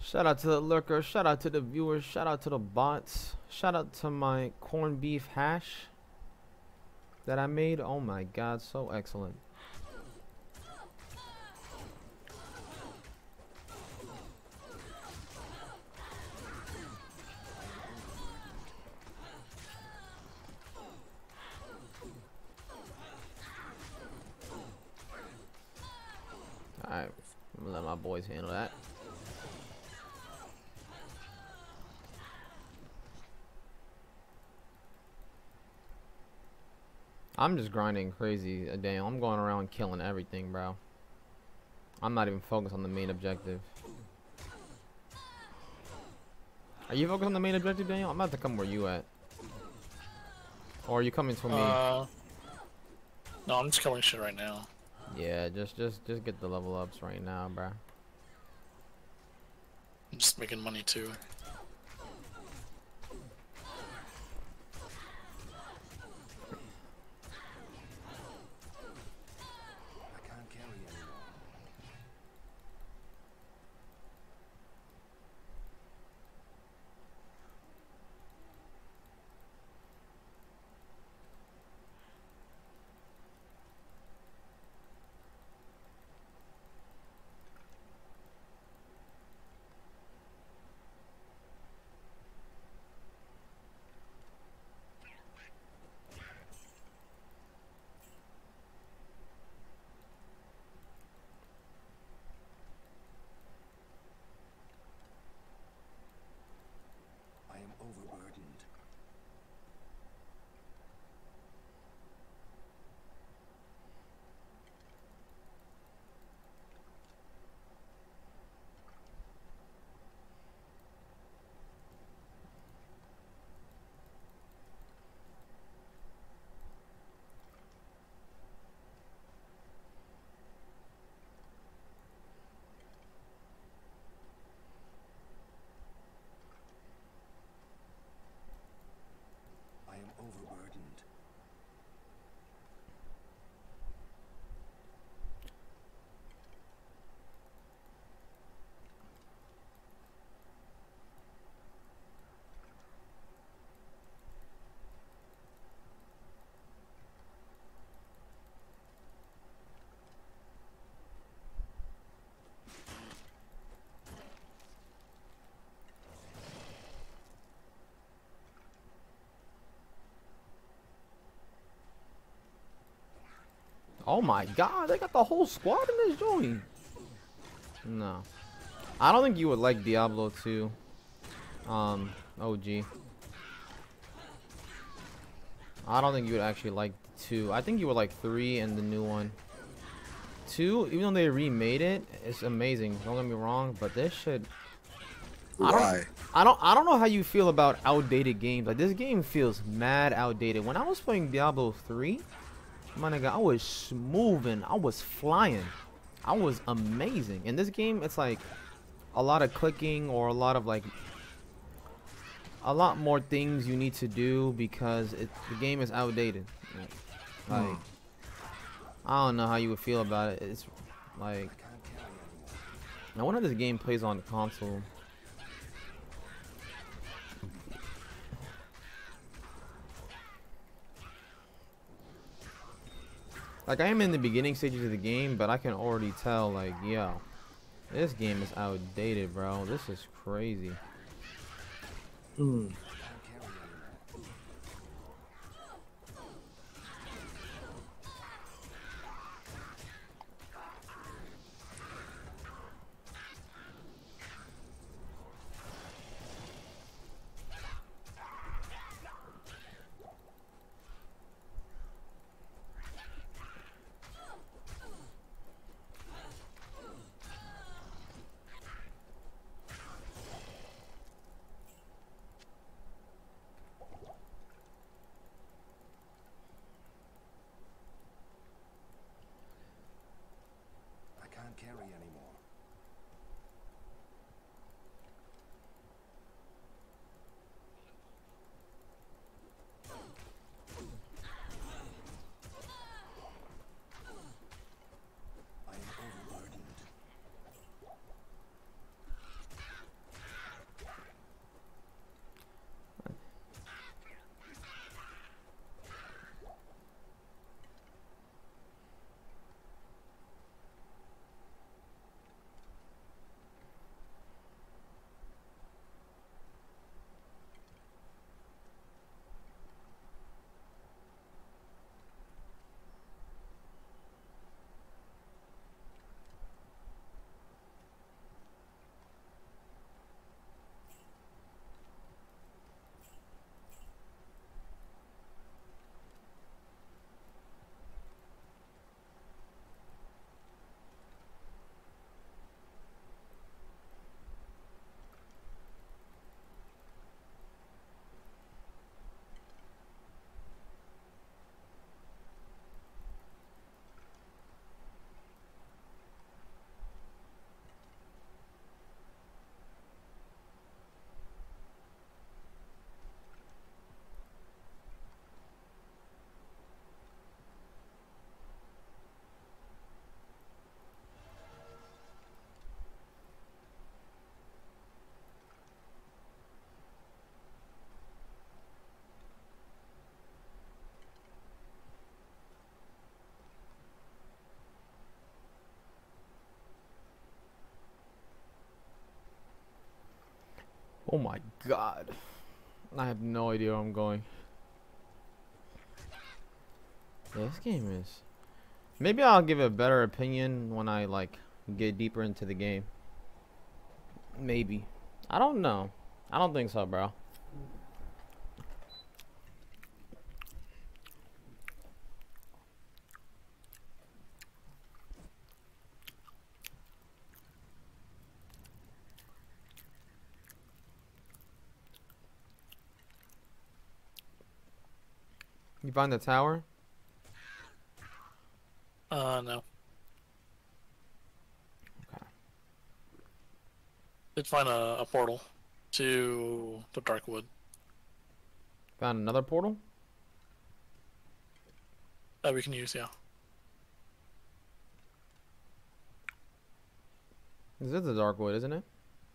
Shout out to the lurker, shout out to the viewers, shout out to the bots, shout out to my corned beef hash that I made. Oh my god, so excellent. Alright, I'm gonna let my boys handle that. I'm just grinding crazy a day. I'm going around killing everything, bro. I'm not even focused on the main objective. Are you focused on the main objective, Daniel? I'm about to come where you at. Or are you coming for me? No, I'm just killing shit right now. Yeah, just get the level ups right now, bro. I'm just making money too. Overburdened. I am overburdened. Oh my god, they got the whole squad in this joint. No. I don't think you would like Diablo 2. OG. I don't think you would actually like 2. I think you would like 3 and the new one. 2, even though they remade it, it's amazing. Don't get me wrong, but this shit Why? I don't know how you feel about outdated games. Like this game feels mad outdated. When I was playing Diablo 3, my nigga, I was smoothing. I was flying. I was amazing. In this game, it's like a lot of clicking or a lot of like a lot more things you need to do because the game is outdated. Like I don't know how you would feel about it. It's like I wonder if this game plays on the console. Like I am in the beginning stages of the game, but I can already tell like, yo, this game is outdated, bro. This is crazy. Oh my god. I have no idea where I'm going. Yeah, this game is... Maybe I'll give a better opinion when I, like, get deeper into the game. Maybe. I don't know. I don't think so, bro. You find the tower? No. Okay. Did find a portal to the Darkwood. Found another portal? That we can use, yeah. This is the Darkwood, isn't it?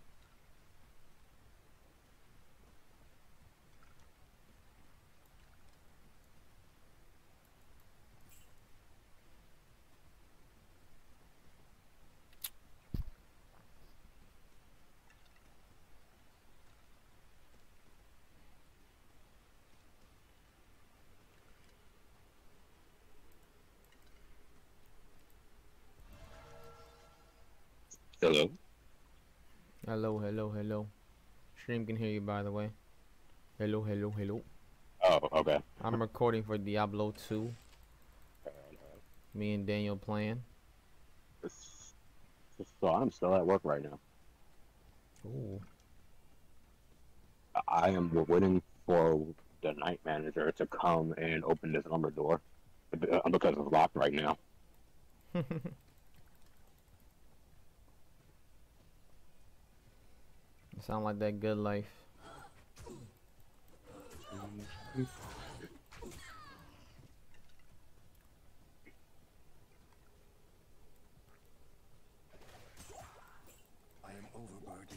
Hello. Hello, hello, hello. Stream can hear you, by the way. Hello, hello, hello. Oh, okay. I'm recording for Diablo 2. Me and Daniel playing. So I'm still at work right now. Ooh. I am waiting for the night manager to come and open this lumber door because it's locked right now. Sound like that good life. I am overburdened.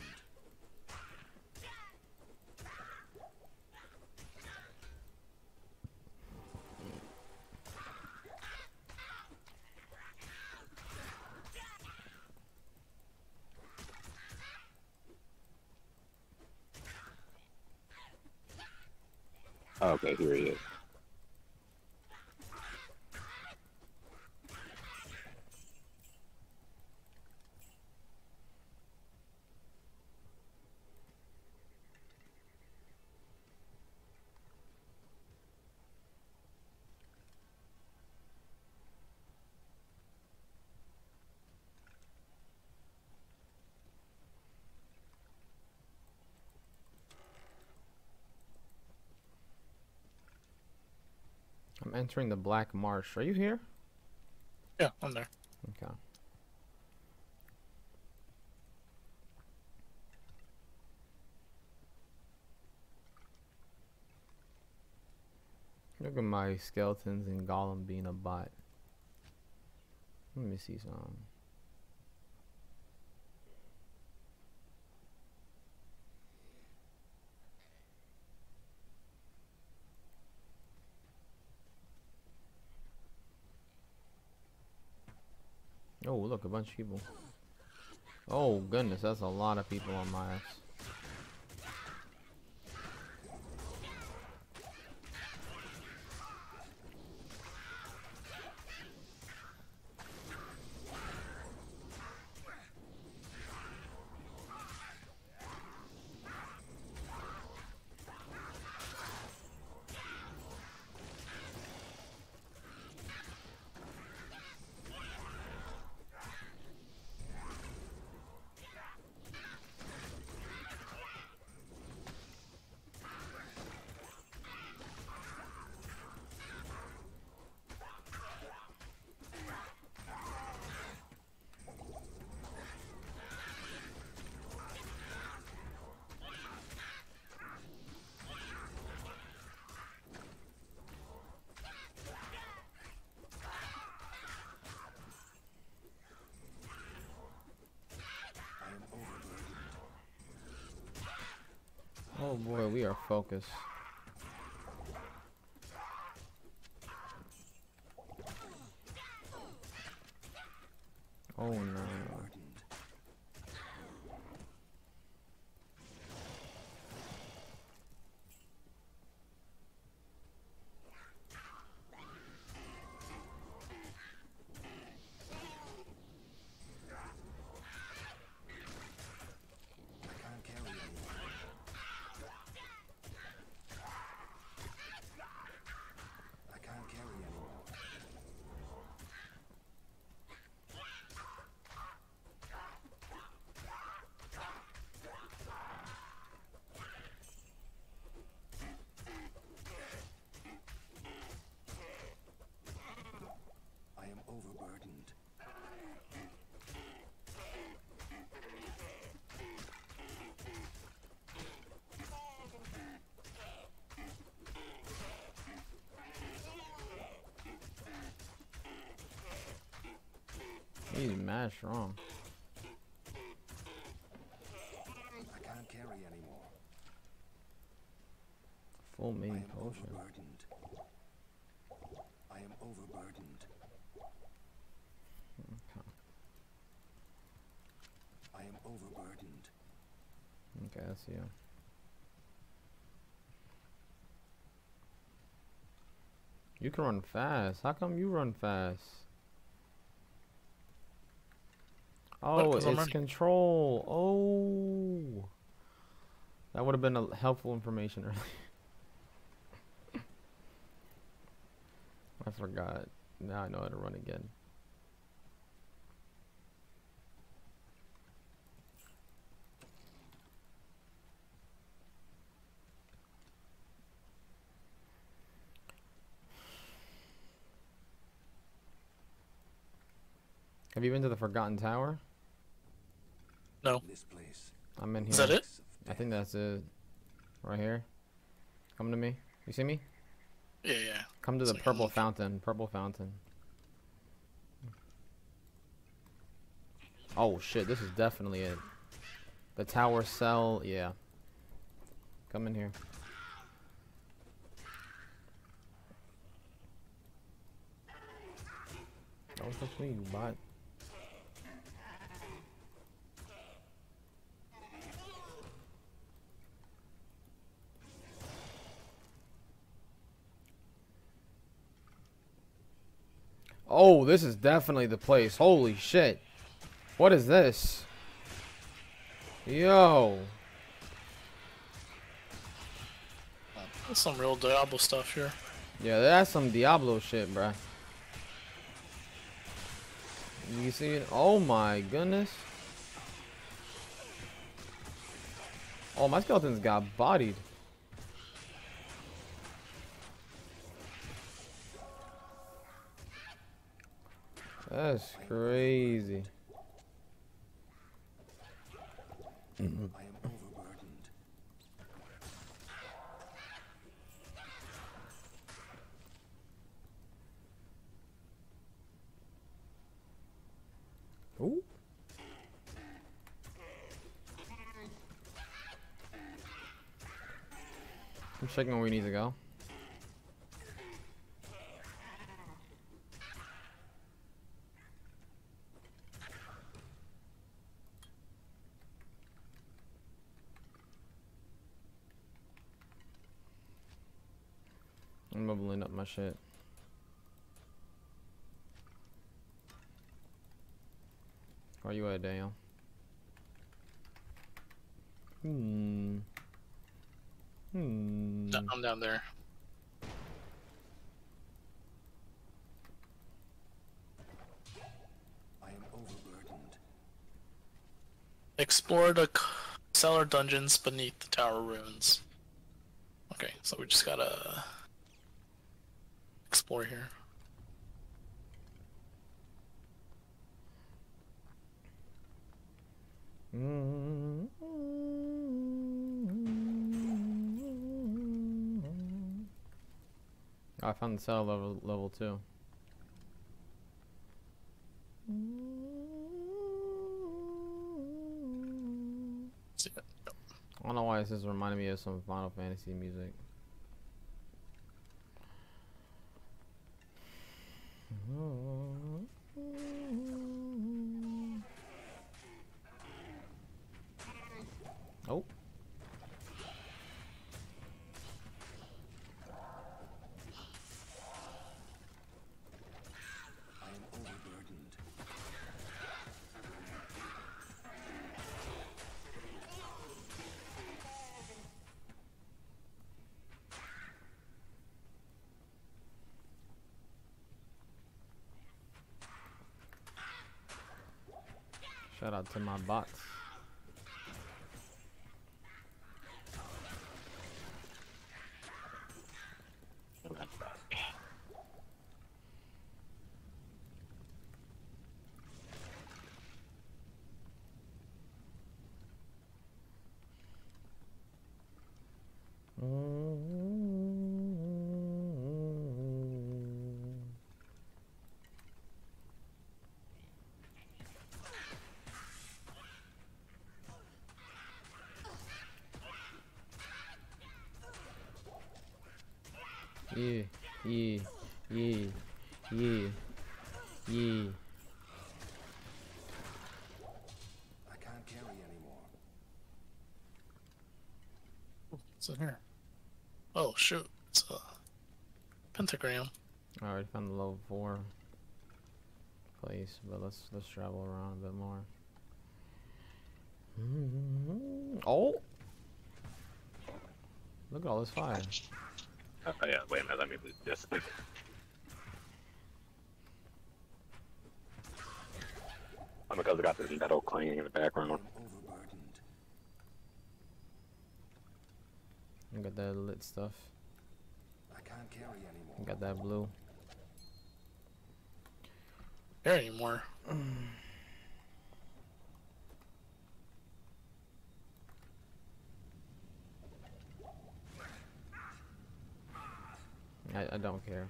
Okay, here he is. I'm entering the Black Marsh. Are you here? Yeah, I'm there. Okay. Look at my skeletons and golem being a bot. Let me see some. Oh, look, a bunch of people. Oh, goodness, that's a lot of people on my ass. I am overburdened. Oh boy, we are focused. Oh no. Burdened. He's mad strong. I can't carry anymore. Full I mini am potion. overburdened. I am overburdened. I am overburdened. Okay, I see you. You can run fast. How come you run fast? Oh, 'Cause I'm it's running. control. Oh. That would have been a helpful information earlier. I forgot. Now I know how to run again. Have you been to the Forgotten Tower? No. This place. I'm in here. Is that it? I think that's it. Right here. Come to me. You see me? Yeah, yeah. Come to It's the like purple I'm- fountain. Purple fountain. Oh shit, this is definitely it. The tower cell, yeah. Come in here. Don't touch me, you bot. Oh, this is definitely the place. Holy shit. What is this? Yo. There's some real Diablo stuff here. Yeah, that's some Diablo shit, bruh. You see it? Oh my goodness. Oh, my skeletons got bodied. That's crazy. I am overburdened. Ooh. I'm checking where we need to go. I'm leveling up my shit. Where you at, Daniel? Hmm. I'm down there. I am overburdened. Explore the cellar dungeons beneath the tower ruins. Okay, so we just gotta explore here. I found the cell level 2. See it. I don't know why this is reminding me of some Final Fantasy music. Oh. I am overburdened. Shout out to my bots. Yeah, yeah, yeah, yeah, yeah. I can't carry anymore. What's in here? Oh shoot! It's a pentagram. Alright, found the level 4 place, but let's travel around a bit more. Oh! Look at all this fire. Oh yeah, wait a minute, let me lose this. Because I got this metal clanging in the I background. am overburdened. I got that lit stuff. I can't carry anymore. I got that blue. There anymore. I don't care.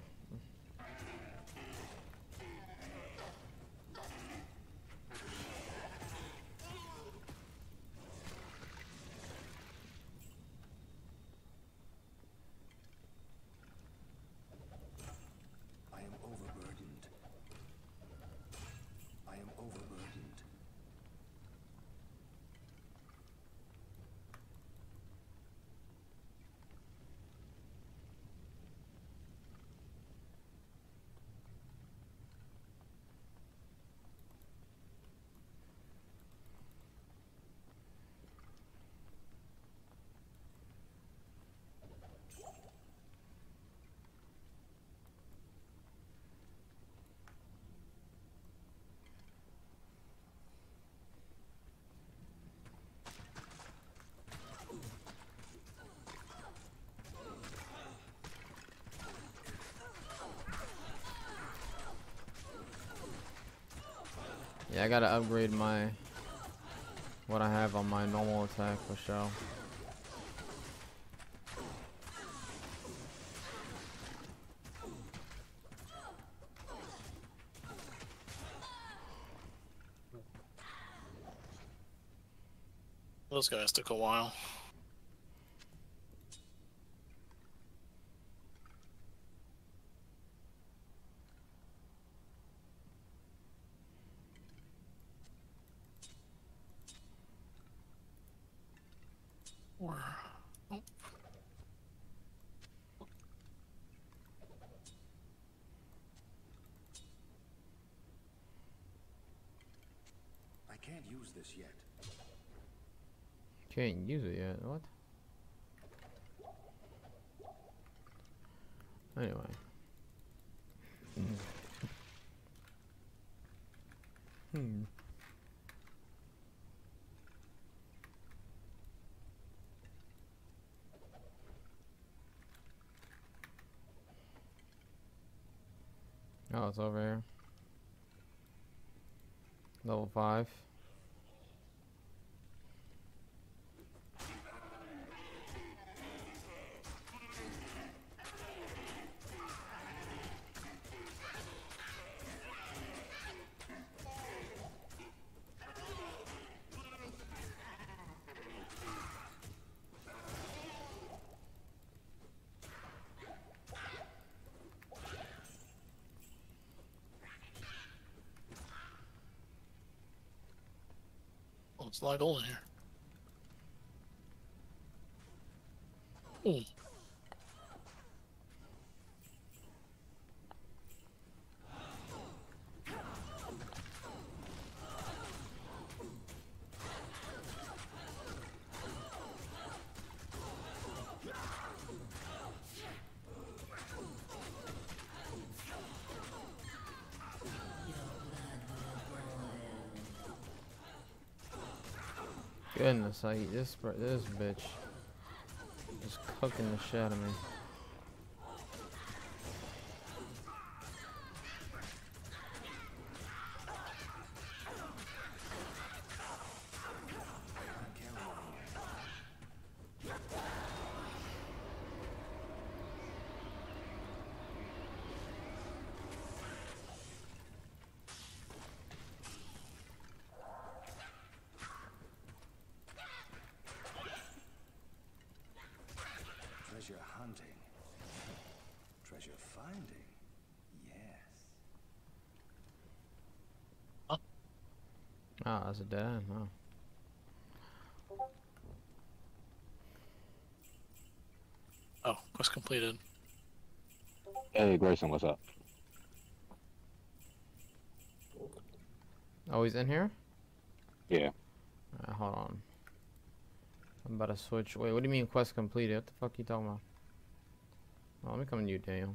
I am overburdened. I am overburdened. Yeah, I gotta upgrade my what I have on my normal attack for sure. Those guys took a while. Or oh, I can't use this yet. Can't use it yet. What? Anyway. Oh, it's over here. Level 5. oh, it's a lot of gold in here. Ooh. Goodness, I eat this bitch is cooking the shit out of me. Treasure hunting. treasure finding. Yes. Ah, that's a dead end, huh? Oh, quest completed. Hey, Grayson, what's up? Oh, he's in here? Yeah. Hold on. I'm about to switch. Wait, what do you mean quest completed? What the fuck you talking about? Oh, let me come to you, Daniel.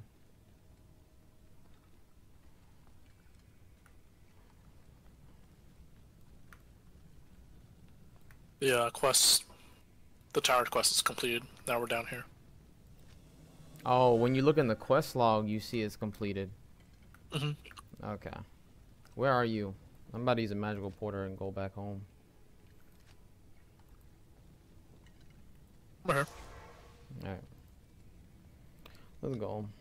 The quest, the tower quest is completed. Now we're down here. Oh, when you look in the quest log, you see it's completed. Mhm. Okay. Where are you? I'm about to use a magical porter and go back home. We're here. Alright. Let's go.